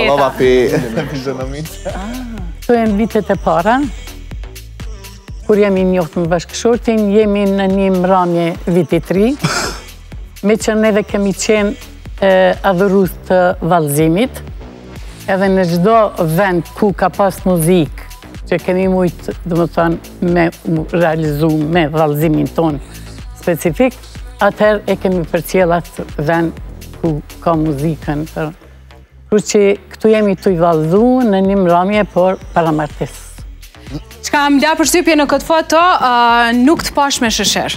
Fillova fi Këto e në vitet e para, kur jemi njohtë me bashkëshortin, jemi në një mramje viti 3, me që neve kemi qenë adhurus të vallëzimit, edhe në çdo vend ku ka pas muzikë, që kemi mujtë, dhe më thënë, me realizu me vallëzimin ton specifik, atëherë e kemi përcjell atë vend ku ka muzikën. Kështu që këtu jemi të i vallëzu në një mramje, por para martesës. Çka më la përshtypje në këtë foto, nuk të pash me sheqer.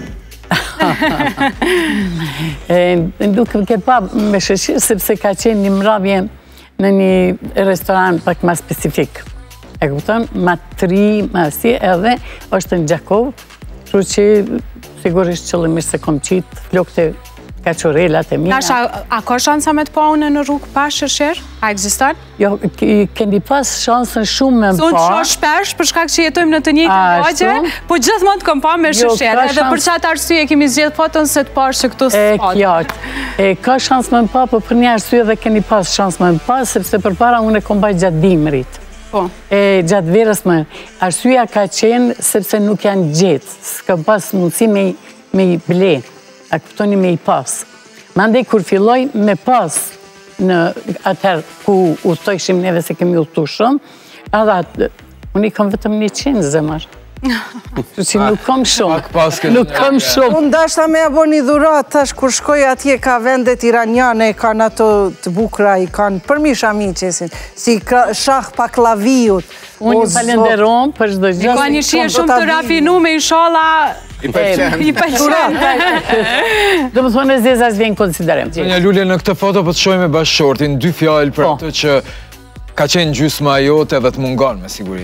Nuk më ke pa me sheqer, sepse ka qenë një mramje në një restoran pak ma specifik. E kupton, ma tri, ma si, edhe është në Gjakov, kështu që sigurisht qëllimisht se kom qitë flokët e kaçorelat e mija. A ka shansa me të pa unë në rrugë pa sheqer? A ekziston? Jo, keni pas shansën shumë me më pa. Unë shoh shpesh, për shkak që jetojmë në të njëjtën lagje, po gjithmonë të kam pa me sheqer. Edhe për çat arsye kemi zgjedh foton se të pash që këtu s'ka. Ka shansë me më pa, po për një arsye dhe keni pas shansë me më pa, sepse përpara unë e kom bajt gjatë dimrit. Gjatë verës më. Arsyeja ka qenë sepse nuk janë gjetë, s'ka pas mundësi me i ble. A kuptoni me i pas. Mandej kur filloj me pas në atëherë ku udhtojshim neve se kemi udhtu shumë, edhe unë i kam vetëm 100 zemër. Që nuk kam shumë. Nuk kam shumë. Unë dashta me abo një dhurat, tash kur shkoj atje ka vendet iraniane, kanë ato të bukra, i kanë përmish amiqesin, si shah paklaviut. Unë i falenderom për çdo gjë. Ka një shije shumë të rafinume, inshallah. I pëlqen. Do më thonë e zezas vjen konsiderim. Një Lule, në këtë foto po të shohim me bashkëshortin, 2 fjalë për atë që ka qenë gjysma jote dhe të mungon me siguri.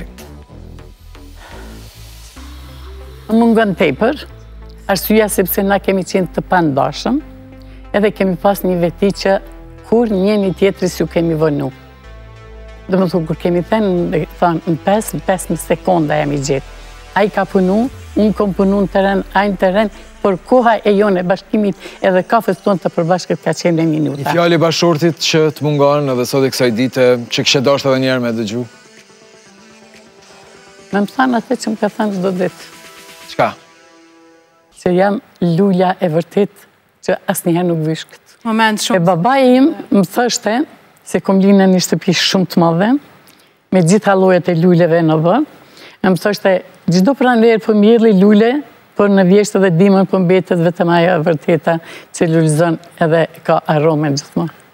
Më mungon tepër, arsyeja sepse na kemi qenë të pandashëm, edhe kemi pas një veti që kur njëri tjetri s'ju kemi vënu. Do më thonë, kur kemi thënë, në 5 sekonda jam i gjetë. A i ka punu, unë kom punu në teren, a i në teren, por koha e jone bashkimit edhe kafes tonë të përbashkët ka qenë në minuta. Një fjali bashkëshortit që të mungon edhe sot e kësaj dite, që kështë dashtë edhe njerë me dëgju? Me më thanë atë që më ka thanë çdo ditë. Çka? Që jam lulja e vërtet që asnjëherë nuk vyshkët. Moment shumë. E babai im më thështe, se kom linë në një shtëpi shumë të madhe, me gjitha llojet e luleve në vend, më thoshte, çdo pranverë po mbjelli lule, por në vjeshtë dhe dimën po mbetet vetëm ajo e vërteta që lulëzon edhe ka aromën gjithmonë.